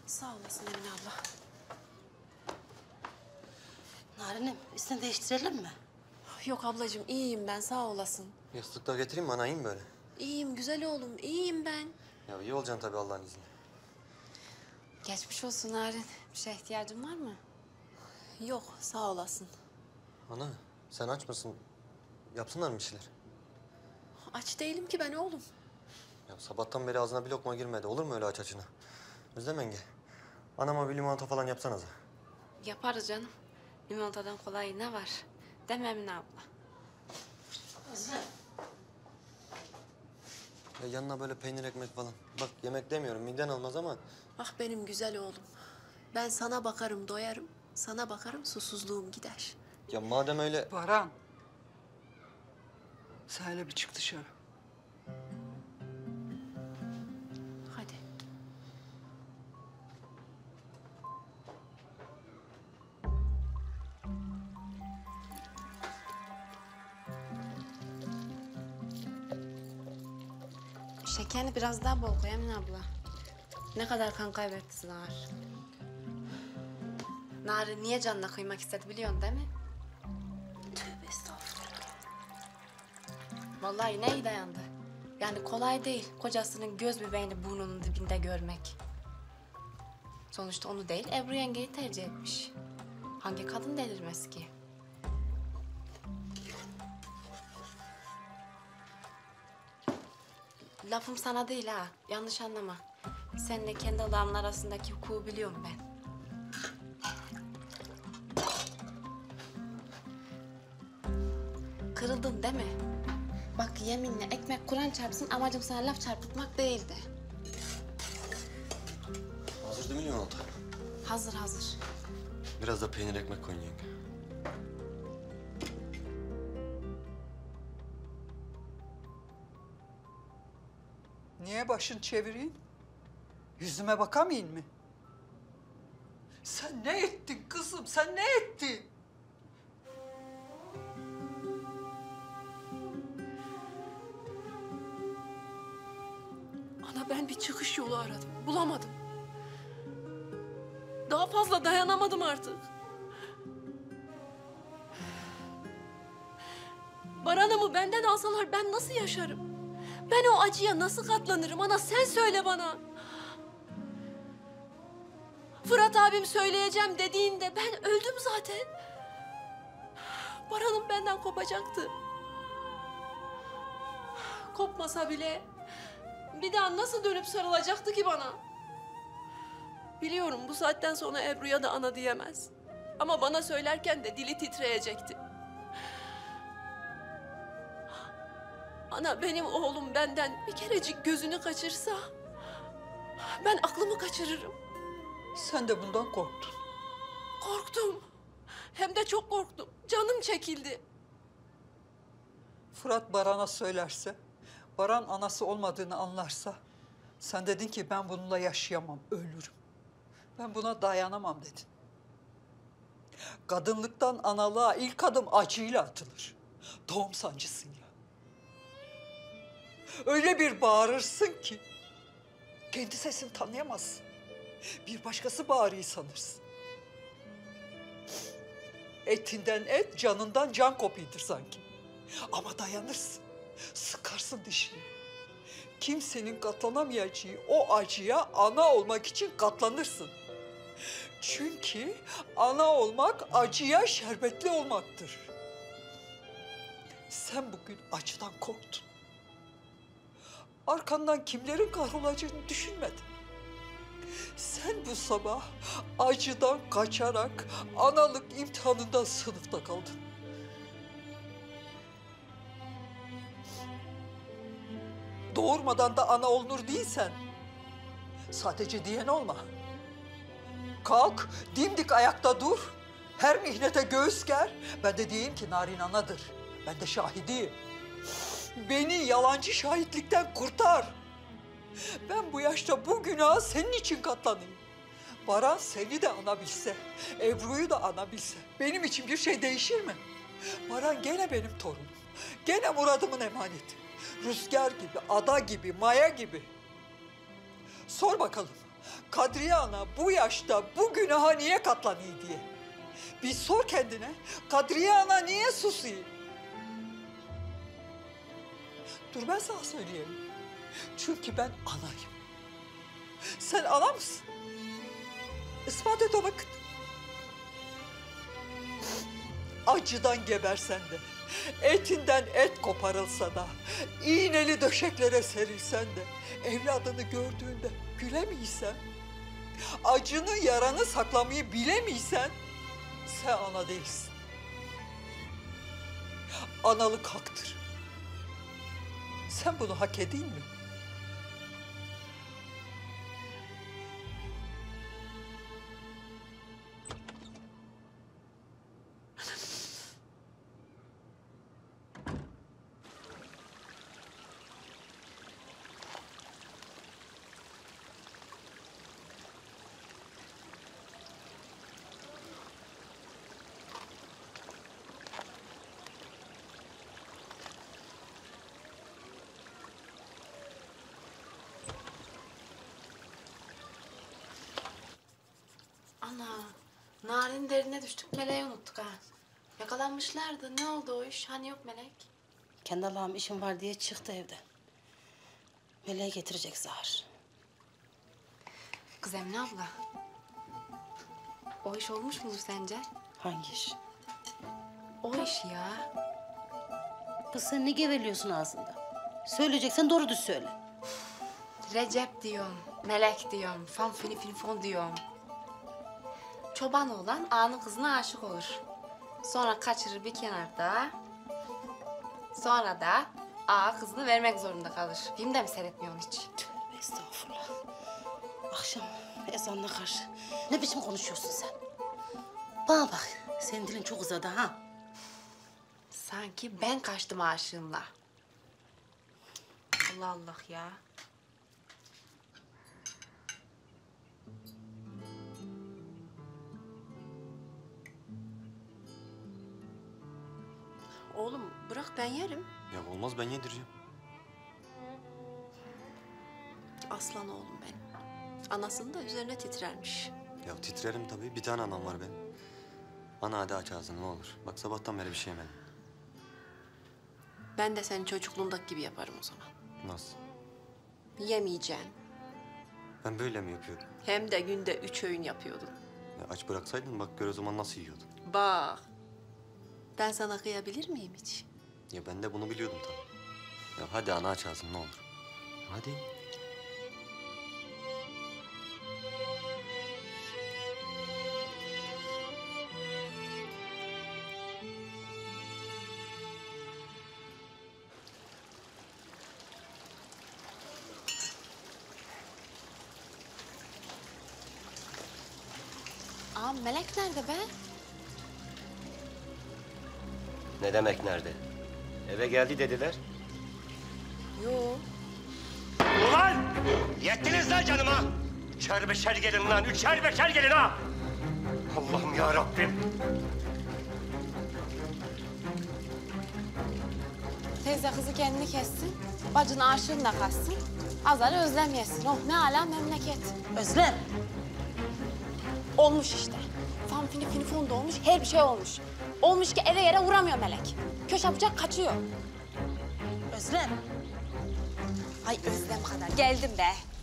Sağ olasın Emine abla. Narinim, üstünü değiştirelim mi? Yok ablacığım, iyiyim ben, sağ olasın. Yastık da getireyim mi? Ana iyiyim böyle. İyiyim güzel oğlum, iyiyim ben. Ya iyi olacaksın tabii Allah'ın izniyle. Geçmiş olsun Narin. Bir şeye ihtiyacın var mı? Yok, sağ olasın. Ana sen aç mısın? Yapsınlar mı bir şeyler? Aç değilim ki ben oğlum. Ya sabahtan beri ağzına bir lokma girmedi. Olur mu öyle aç açına? Özlem yenge. Anama bir limonata falan yapsanıza. Yaparız canım. Limonatadan kolay ne var? Değil mi Emine abla? Özlem. Ya yanına böyle peynir ekmek falan. Bak yemek demiyorum miden olmaz ama. Ah benim güzel oğlum. Ben sana bakarım doyarım. Sana bakarım susuzluğum gider. Ya madem öyle... Baran. Sen hele bir çık dışarı. Hadi. Şekerini biraz daha bol koy Emine abla. Ne kadar kan kaybetti Nar. Nar'ı niye canına kıymak istedi biliyorsun değil mi? Tövbe estağfurullah. Vallahi ne iyi dayandı. Yani kolay değil kocasının göz bebeğini burnunun dibinde görmek. Sonuçta onu değil Ebru yengeyi tercih etmiş. Hangi kadın delirmez ki? Lafım sana değil ha, yanlış anlama. Seninle kendi adamın arasındaki hukuku biliyorum ben. Kırıldın değil mi? Bak yeminle ekmek Kur'an çarpsın amacım sana laf çarpıtmak değildi. Hazır değil mi limonata? Hazır hazır. Biraz da peynir ekmek koyun yenge. Niye başını çevireyim? Yüzüme bakamayın mı? Sen ne ettin kızım? Sen ne ettin? Ana ben bir çıkış yolu aradım. Bulamadım. Daha fazla dayanamadım artık. Baran'ımı benden alsalar ben nasıl yaşarım? Ben o acıya nasıl katlanırım ana? Sen söyle bana. Fırat abim söyleyeceğim dediğinde ben öldüm zaten. Baran'ım benden kopacaktı. Kopmasa bile bir daha nasıl dönüp sarılacaktı ki bana? Biliyorum bu saatten sonra Ebru'ya da ana diyemez. Ama bana söylerken de dili titreyecekti. Ana benim oğlum benden bir kerecik gözünü kaçırsa ben aklımı kaçırırım. Sen de bundan korktun. Korktum. Hem de çok korktum. Canım çekildi. Fırat Baran'a söylerse, Baran anası olmadığını anlarsa... ...sen dedin ki ben bununla yaşayamam, ölürüm. Ben buna dayanamam dedin. Kadınlıktan analığa ilk adım acıyla atılır. Doğum sancısıyla. Öyle bir bağırırsın ki... ...kendi sesini tanıyamazsın. Bir başkası bağırıyı sanırsın. Etinden et, canından can kopuyordur sanki. Ama dayanırsın. Sıkarsın dişini. Kimsenin katlanamayacağı o acıya ana olmak için katlanırsın. Çünkü ana olmak acıya şerbetli olmaktır. Sen bugün acıdan korktun. Arkandan kimlerin kahrolacağını düşünmedin. Sen bu sabah acıdan kaçarak analık imtihanından sınıfta kaldın. Doğurmadan da ana olunur değilsen sadece diyen olma. Kalk, dimdik ayakta dur. Her mihnete göğüs ger. Ben de diyeyim ki Narin anadır. Ben de şahidiyim. Beni yalancı şahitlikten kurtar. Ben bu yaşta bu günaha senin için katlanayım. Baran seni de ana bilse, Ebru'yu da ana bilse benim için bir şey değişir mi? Baran gene benim torunum. Gene muradımın emaneti. Rüzgar gibi, ada gibi, maya gibi. Sor bakalım. Kadriye ana bu yaşta bu günaha niye katlanıyor diye. Bir sor kendine, Kadriye ana niye susuyor? Dur ben sana söyleyeyim. Çünkü ben anayım. Sen ana mısın? İspat et o vakit. Acıdan gebersen de, etinden et koparılsa da, iğneli döşeklere serilsen de, evladını gördüğünde gülemiysen, acını yaranı saklamayı bilemiysen, sen ana değilsin. Analık haktır. Sen bunu hak edin mi? Ana, Narin derine düştük, Meleği unuttuk ha. Yakalanmışlardı. Ne oldu o iş? Hani yok Melek? Kendi Allah'ım işim var diye çıktı evden. Meleği getirecek zar. Kız Emine abla. O iş olmuş mudur sence? Hangi iş? O iş ya. Kız sen ne geveliyorsun ağzında? Söyleyeceksen doğru düz söyle. Recep diyorum, Melek diyorum, fan fini fin fon diyorum. Çoban oğlan ağanın kızına aşık olur. Sonra kaçırır bir kenarda. Sonra da ağa kızını vermek zorunda kalır. Film de mi seyretmiyorsun hiç? Tövbe estağfurullah. Akşam ezanına karşı ne biçim konuşuyorsun sen? Bana bak, senin dilin çok uzadı ha. Sanki ben kaçtım aşığımla. Allah Allah ya. Oğlum bırak ben yerim. Ya olmaz, ben yedireceğim. Aslan oğlum benim. Anasının da üzerine titrermiş. Ya titrerim tabii. Bir tane anam var benim. Ana hadi aç ağzını ne olur. Bak sabahtan beri bir şey yemedim. Ben de senin çocukluğundaki gibi yaparım o zaman. Nasıl? Yemeyeceksin. Ben böyle mi yapıyordum? Hem de günde 3 öğün yapıyordun. Ya aç bıraksaydın bak gör o zaman nasıl yiyordun. Bak. Ben sana kıyabilir miyim hiç? Ya ben de bunu biliyordum tabii. Ya hadi ana aç ağzını ne olur. Hadi. Aa Melek nerede be? Ne demek nerede? Eve geldi dediler. Yo. Ulan! Yettiniz lan canıma! Üçer beşer gelin lan, üçer beşer gelin ha! Allah'ım ya Rabbim! Teyze kızı kendini kessin. Bacını aşığınla kaçsın. Azar'ı özlem yesin. Oh ne ala memleket. Özlem. Olmuş işte. Fan fini fini fon da olmuş, her bir şey olmuş. Olmuş ki eve yere vuramıyor Melek. Köşe bıçak kaçıyor. Özlem. Ay özlem kadar geldim be.